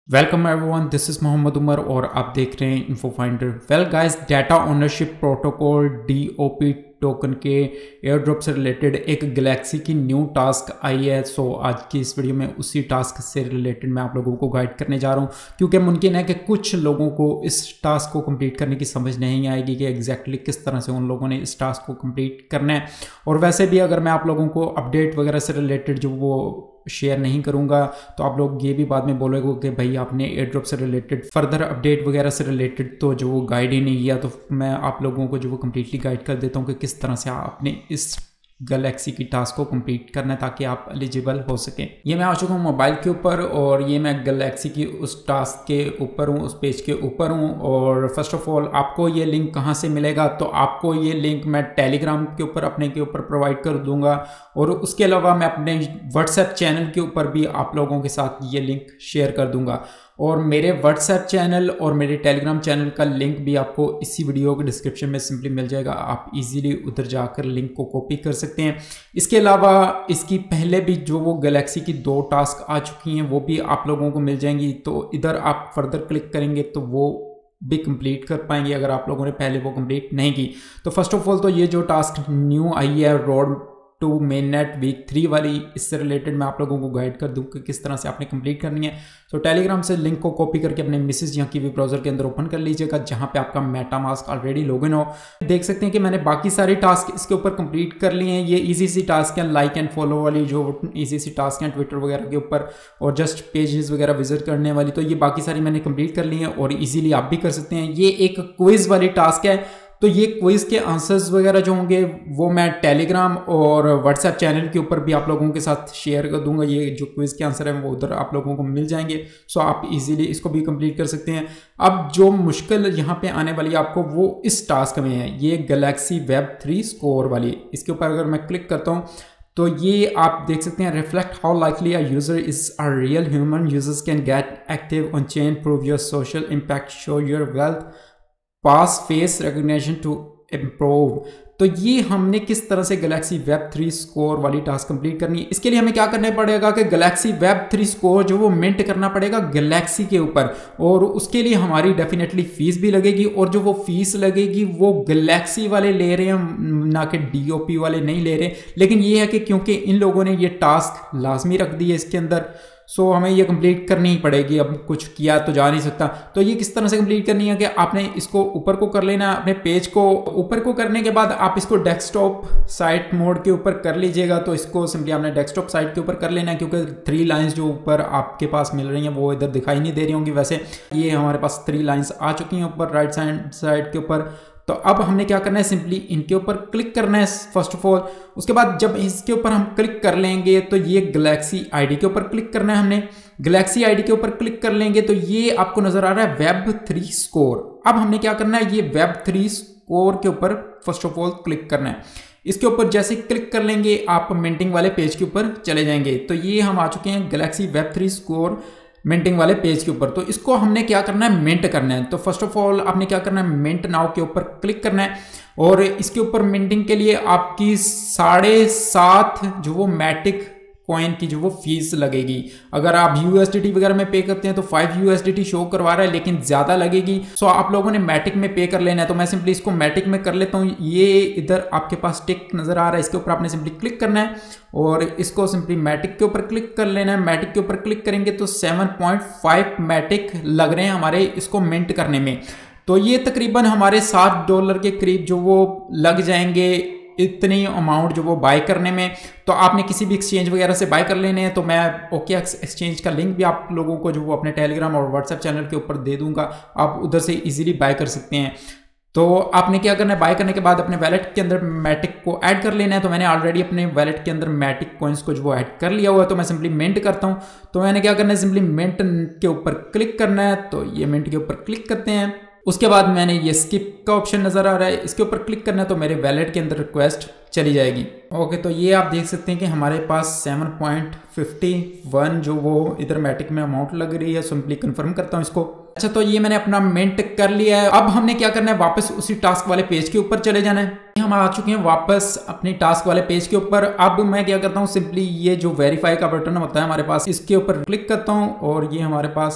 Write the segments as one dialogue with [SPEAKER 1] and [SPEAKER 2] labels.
[SPEAKER 1] Welcome everyone, this is Mohammad Umar और आप देख रहे हैं Info Finder. Well guys, data ownership protocol DOP token के एयर ड्रॉप से रिलेटेड एक गैलेक्सी की न्यू टास्क आई है। सो आज की इस वीडियो में उसी टास्क से रिलेटेड मैं आप लोगों को गाइड करने जा रहा हूँ, क्योंकि मुमकिन है कि कुछ लोगों को इस टास्क को कंप्लीट करने की समझ नहीं आएगी कि एग्जैक्टली किस तरह से उन लोगों ने इस टास्क को कंप्लीट करना है। और वैसे भी अगर मैं आप लोगों को अपडेट वगैरह से रिलेटेड जो वो शेयर नहीं करूंगा तो आप लोग ये भी बाद में बोलोगे कि भाई आपने एयर ड्रॉप से रिलेटेड फर्दर अपडेट वगैरह से रिलेटेड तो जो वो गाइड ही नहीं किया। तो मैं आप लोगों को जो वो कम्प्लीटली गाइड कर देता हूँ कि किस तरह से आपने इस गैलेक्सी की टास्क को कंप्लीट करना है ताकि आप एलिजिबल हो सकें। ये मैं आ चुका हूँ मोबाइल के ऊपर और ये मैं गैलेक्सी की उस टास्क के ऊपर हूँ, उस पेज के ऊपर हूँ। और फर्स्ट ऑफ ऑल आपको ये लिंक कहाँ से मिलेगा, तो आपको ये लिंक मैं टेलीग्राम के ऊपर अपने के ऊपर प्रोवाइड कर दूंगा और उसके अलावा मैं अपने व्हाट्सएप चैनल के ऊपर भी आप लोगों के साथ ये लिंक शेयर कर दूंगा। और मेरे व्हाट्सएप चैनल और मेरे टेलीग्राम चैनल का लिंक भी आपको इसी वीडियो के डिस्क्रिप्शन में सिंपली मिल जाएगा। आप इजीली उधर जाकर लिंक को कॉपी कर सकते हैं। इसके अलावा इसकी पहले भी जो वो गैलेक्सी की 2 टास्क आ चुकी हैं वो भी आप लोगों को मिल जाएंगी। तो इधर आप फर्दर क्लिक करेंगे तो वो भी कंप्लीट कर पाएंगे अगर आप लोगों ने पहले वो कंप्लीट नहीं की। तो फर्स्ट ऑफ ऑल तो ये जो टास्क न्यू आई है road to mainnet week 3 वाली, इससे रिलेटेड मैं आप लोगों को गाइड कर दूं कि किस तरह से आपने कंप्लीट करनी है। तो टेलीग्राम से लिंक को कॉपी करके अपने मिसेज यहाँ की भी ब्राउजर के अंदर ओपन कर लीजिएगा जहाँ पे आपका मेटामास्क ऑलरेडी लॉगिन हो। देख सकते हैं कि मैंने बाकी सारे टास्क इसके ऊपर कंप्लीट कर लिए हैं। ये इजी सी टास्क है, लाइक एंड फॉलो वाली जो इजी सी टास्क हैं ट्विटर वगैरह के ऊपर, और जस्ट पेजेस वगैरह विजिट करने वाली। तो ये बाकी सारी मैंने कंप्लीट कर ली हैं और ईजिली आप भी कर सकते हैं। ये एक क्विज वाली टास्क है, तो ये क्विज के आंसर्स वगैरह जो होंगे वो मैं टेलीग्राम और व्हाट्सएप चैनल के ऊपर भी आप लोगों के साथ शेयर कर दूंगा। ये जो क्विज के आंसर है वो उधर आप लोगों को मिल जाएंगे। सो आप इजीली इसको भी कंप्लीट कर सकते हैं। अब जो मुश्किल यहाँ पे आने वाली है आपको वो इस टास्क में है, ये गैलेक्सी वेब 3 स्कोर वाली। इसके ऊपर अगर मैं क्लिक करता हूँ तो ये आप देख सकते हैं, reflect how likely a user is a real human, users can get active on chain, prove your social impact, show your wealth, pass face recognition to improve. तो ये हमने किस तरह से गैलेक्सी वेब 3 स्कोर वाली टास्क कंप्लीट करनी है। इसके लिए हमें क्या करना पड़ेगा कि गैलेक्सी वेब 3 स्कोर जो वो मिंट करना पड़ेगा गैलेक्सी के ऊपर, और उसके लिए हमारी डेफिनेटली फीस भी लगेगी। और जो वो फीस लगेगी वो गैलेक्सी वाले ले रहे हैं, ना कि DOP वाले नहीं ले रहे। लेकिन ये है कि क्योंकि इन लोगों ने ये टास्क लाजमी रख दी है इसके अंदर, सो हमें ये कंप्लीट करनी ही पड़ेगी। अब कुछ किया तो जा नहीं सकता। तो ये किस तरह से कंप्लीट करनी है कि आपने इसको ऊपर को कर लेना, अपने पेज को ऊपर को करने के बाद आप इसको डेस्कटॉप साइट मोड के ऊपर कर लीजिएगा। तो इसको सिंपली आपने डेस्कटॉप साइट के ऊपर कर लेना है, क्योंकि 3 लाइंस जो ऊपर आपके पास मिल रही हैं वो इधर दिखाई नहीं दे रही होंगी। वैसे ये हमारे पास 3 लाइंस आ चुकी हैं ऊपर राइट साइड के ऊपर। तो अब हमने क्या करना है, सिंपली इनके ऊपर क्लिक करना है फर्स्ट ऑफ ऑल। उसके बाद जब इसके ऊपर हम क्लिक कर लेंगे तो ये गैलेक्सी आईडी के ऊपर क्लिक करना है। हमने गैलेक्सी आईडी के ऊपर क्लिक कर लेंगे तो ये आपको नजर आ रहा है वेब 3 स्कोर। अब हमने क्या करना है, ये वेब 3 स्कोर के ऊपर फर्स्ट ऑफ ऑल क्लिक करना है। इसके ऊपर जैसे क्लिक कर लेंगे आप मिंटिंग वाले पेज के ऊपर चले जाएंगे। तो ये हम आ चुके हैं गैलेक्सी वेब 3 स्कोर मिंटिंग वाले पेज के ऊपर। तो इसको हमने क्या करना है, मिंट करना है। तो फर्स्ट ऑफ ऑल आपने क्या करना है, मिंट नाउ के ऊपर क्लिक करना है। और इसके ऊपर मिंटिंग के लिए आपकी 7.5 जो वो मैटिक कॉइन की जो वो फीस लगेगी। अगर आप USDT वगैरह में पे करते हैं तो 5 USDT शो करवा रहा है, लेकिन ज्यादा लगेगी। सो आप लोगों ने मैटिक में पे कर लेना है। तो मैं सिंपली इसको मैटिक में कर लेता हूँ। ये इधर आपके पास टिक नजर आ रहा है, इसके ऊपर आपने सिंपली क्लिक करना है और इसको सिंपली मैटिक के ऊपर क्लिक कर लेना है। मैटिक के ऊपर क्लिक करेंगे तो 7.5 मैटिक लग रहे हैं हमारे इसको मिंट करने में। तो ये तकरीबन हमारे $7 के करीब जो वो लग जाएंगे इतनी अमाउंट जो वो बाय करने में। तो आपने किसी भी एक्सचेंज वगैरह से बाय कर लेने हैं। तो मैं OKX एक्सचेंज का लिंक भी आप लोगों को जो वो अपने टेलीग्राम और व्हाट्सएप चैनल के ऊपर दे दूंगा, आप उधर से इजीली बाय कर सकते हैं। तो आपने क्या करना है, बाय करने के बाद अपने वैलेट के अंदर मैटिक को ऐड कर लेना है। तो मैंने ऑलरेडी अपने वैलेट के अंदर मैटिक कॉइन्स को जो वो ऐड कर लिया हुआ है। तो मैं सिंपली मिंट करता हूँ। तो मैंने क्या करना है, सिंपली मिंट के ऊपर क्लिक करना है। तो ये मिंट के ऊपर क्लिक करते हैं। उसके बाद मैंने ये स्किप का ऑप्शन नजर आ रहा है, इसके ऊपर क्लिक करना है तो मेरे वैलेट के अंदर रिक्वेस्ट चली जाएगी। ओके, तो ये आप देख सकते हैं कि हमारे पास 7.51 जो वो इधर मैटिक में अमाउंट लग रही है। सिंपली कंफर्म करता हूँ इसको। अच्छा, तो ये मैंने अपना मिंट कर लिया है। अब हमने क्या करना है, वापस उसी टास्क वाले पेज के ऊपर चले जाना है। हम आ चुके हैं वापस अपनी टास्क वाले पेज के ऊपर। अब मैं क्या करता हूँ, सिंपली ये जो वेरीफाई का बटन होता है हमारे पास, इसके ऊपर क्लिक करता हूँ और ये हमारे पास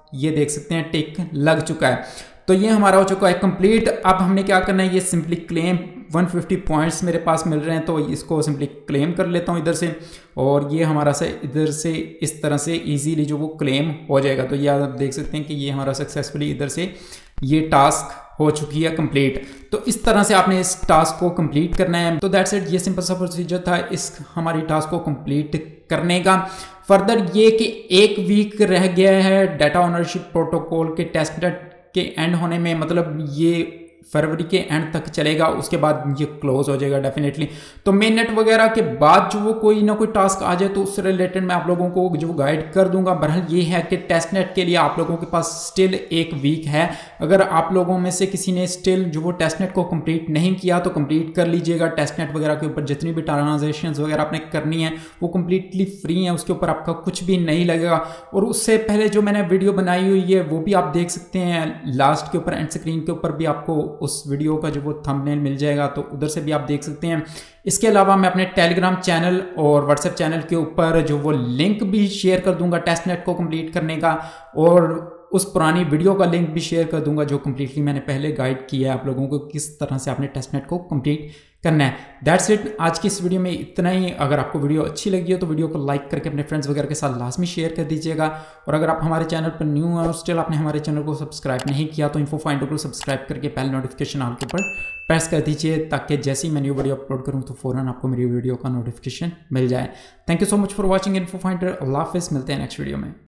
[SPEAKER 1] ये देख सकते हैं टिक लग चुका है। तो ये हमारा हो चुका है कंप्लीट। अब हमने क्या करना है, ये सिंपली क्लेम 150 पॉइंट्स मेरे पास मिल रहे हैं, तो इसको सिंपली क्लेम कर लेता हूँ इधर से, और ये हमारा से इधर से इस तरह से इजीली जो वो क्लेम हो जाएगा। तो ये आप देख सकते हैं कि ये हमारा सक्सेसफुली इधर से ये टास्क हो चुकी है कंप्लीट। तो इस तरह से आपने इस टास्क को कंप्लीट करना है। तो दैट्स इट, ये सिंपल सा प्रोसीजर था इस हमारी टास्क को कंप्लीट करने का। फर्दर ये कि 1 वीक रह गया है डाटा ओनरशिप प्रोटोकॉल के टेस्टनेट के एंड होने में, मतलब ये फरवरी के एंड तक चलेगा, उसके बाद ये क्लोज हो जाएगा डेफिनेटली। तो मेन नेट वगैरह के बाद जो वो कोई ना कोई टास्क आ जाए तो उससे रिलेटेड मैं आप लोगों को जो गाइड कर दूंगा। बहरहाल ये है कि टेस्ट नेट के लिए आप लोगों के पास स्टिल 1 वीक है। अगर आप लोगों में से किसी ने स्टिल जो वो टेस्ट नेट को कंप्लीट नहीं किया तो कंप्लीट कर लीजिएगा। टेस्ट नेट वगैरह के ऊपर जितनी भी ट्रांजेक्शन वगैरह आपने करनी है वो कंप्लीटली फ्री है, उसके ऊपर आपका कुछ भी नहीं लगेगा। और उससे पहले जो मैंने वीडियो बनाई हुई है वो भी आप देख सकते हैं, लास्ट के ऊपर एंड स्क्रीन के ऊपर भी आपको उस वीडियो का जो वो थंबनेल मिल जाएगा, तो उधर से भी आप देख सकते हैं। इसके अलावा मैं अपने टेलीग्राम चैनल और व्हाट्सएप चैनल के ऊपर जो वो लिंक भी शेयर कर दूंगा टेस्ट नेट को कंप्लीट करने का, और उस पुरानी वीडियो का लिंक भी शेयर कर दूंगा जो कंप्लीटली मैंने पहले गाइड किया है आप लोगों को किस तरह से आपने टेस्ट नेट को कंप्लीट करना है। दैट्स इट, आज की इस वीडियो में इतना ही। अगर आपको वीडियो अच्छी लगी हो तो वीडियो को लाइक करके अपने फ्रेंड्स वगैरह के साथ लाजमी शेयर कर दीजिएगा। और अगर आप हमारे चैनल पर न्यू हैं और स्टिल आपने हमारे चैनल को सब्सक्राइब नहीं किया तो इन्फो फाइंडर को सब्सक्राइब करके पहले नोटिफिकेशन ऑल के ऊपर प्रेस कर दीजिए, ताकि जैसे ही मैं न्यू वीडियो अपलोड करूँ तो फ़ौरन आपको मेरी वीडियो का नोटिफिकेशन मिल जाए। Thank you so much for watching Info Finder. अल्लाह हाफिज़, मिलते हैं नेक्स्ट वीडियो में।